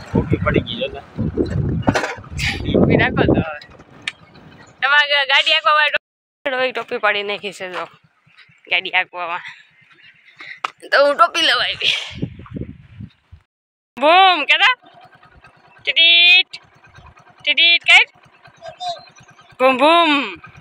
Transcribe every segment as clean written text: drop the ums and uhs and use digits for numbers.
ટોપી પડી ગઈ જો ટોપી નાખો તો તમારે ગાડી હાંકવા ટોપી પાડી નાખી છે જો ગાડી હાંકવામાં તો હું ટોપી લવાવી બૂમ કેતા ટીટીટ ટીટીટ કાઈ બૂમ બૂમ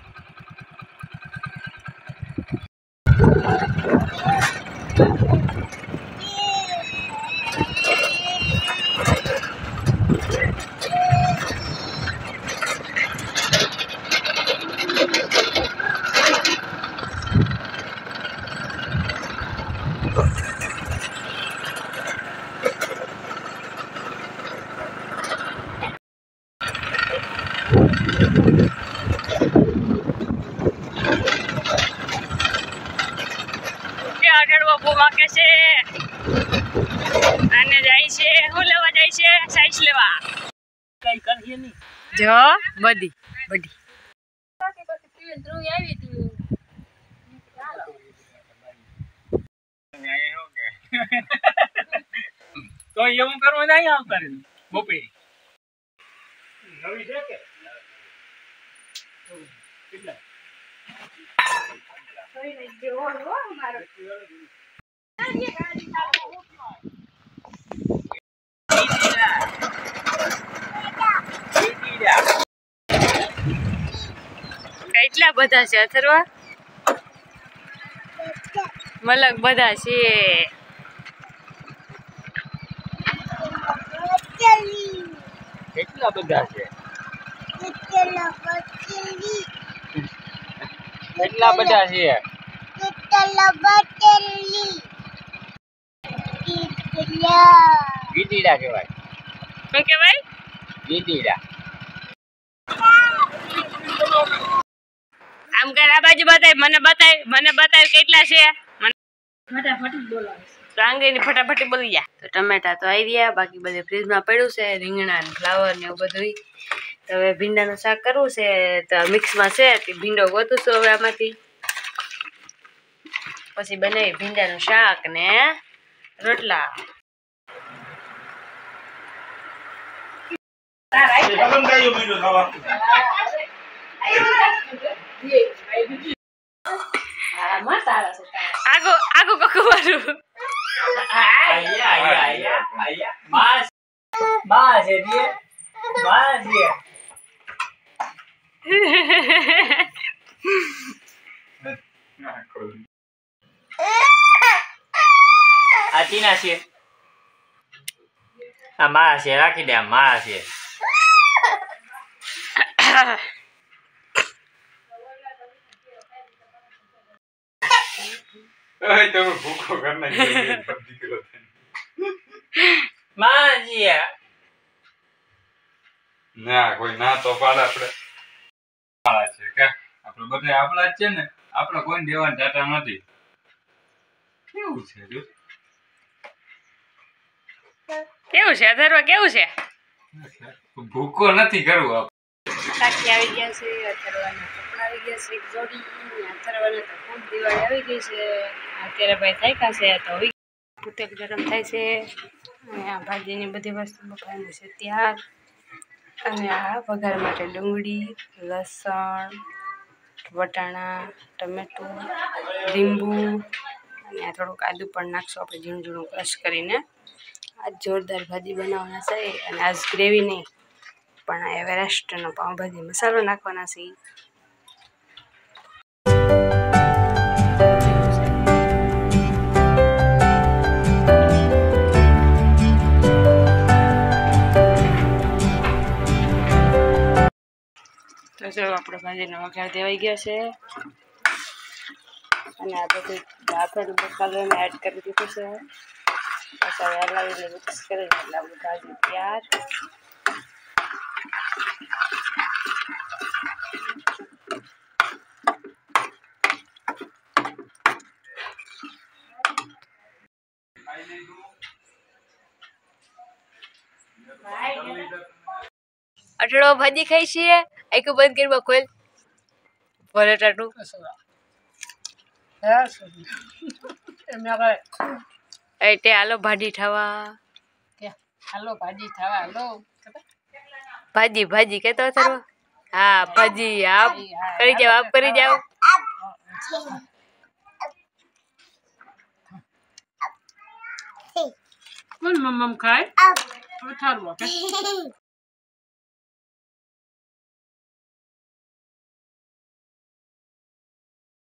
વાકે છે અને જાય છે હું લેવા જાય છે સાઈઝ લેવા કઈ કરીએ નહીં જો બધી બધી તો એવું કરવું નહીં આવતા બપોરે નવી છે કે કેટલા કેટલા બધા છે અથર્વા મલક બધા છે કેટલા બધા છે કેટલા બધા છે ગીડીડા કહેવાય શું કહેવાય ગીડીડા આમ કર આ બાજુ મને બતાય કેટલા છે ફટાફટ બોલાવે રાંગીની ફટાફટ બોલી જા તો ટમેટા તો આવી ગયા બાકી બધે ફ્રીજમાં પડ્યું છે રીંગણા ને ફ્લાવર ને એવું બધું તો હવે ભીંડાનું શાક કરવું છે તો મિક્સમાં છે કે ભીંડો ગોતું છું હવે આમાંથી પછી બનાવી ભીંડાનું શાક ને રોટલા આગો કકુ મારું આ ચીના છે આ મારા છે રાખી દે આ મારા છે તમે ભૂખો કરના માજી ના કોઈ ના તો પાડે આપણે છે કે આપણે બધા આપણા જ છે ને આપણે કોઈ દેવાના ટાટા નથી કેવું છે કેવું છે અથર્વા કેવું છે ભૂખો નથી કરવું સાકી આવી ગયા છે અથર્વાના કપડા આવી ગયા છે એક જોડી અથર્વાને તો ખૂબ દિવાળી આવી ગઈ છે અત્યારે ભાઈ થાક્યા છે તો તેલ ગરમ થાય છે અને આ ભાજીની બધી વસ્તુ બકાવાનું છે ત્યાર અને આ વઘાર માટે ડુંગળી લસણ વટાણા ટમેટું લીંબુ અને આ થોડુંક આદુ પણ નાખશું આપણે ઝીણું ઝીણું ક્રશ કરીને આ જોરદાર ભાજી બનાવવાના છે અને આજ ગ્રેવી નહીં પણ આ એવરેસ્ટનો પાઉંભાજી મસાલો નાખવાના છે તો જો આપણો ભાજીનો વઘાર દેવાઈ ગયો છે અને આ બધું જાફર મસાલાને એડ કરી દીધું છે પછી હવે હલાવીને મિક્સ કરીને એટલે આપણું ભાજી તૈયાર અટડો ભાજી ખાઈ છીએ આખું બંધ કરી ખોલ પરોટાનું એટલે હાલો ભાજી ખાવા હાલો ભાજી ખાવા હાલો ભાજી ભાજી કહેતો અથર્વ હા ભાજી આપ કરી જાઓ આપ કરી જાઓ કોણ મમ્મ ખાય Atharv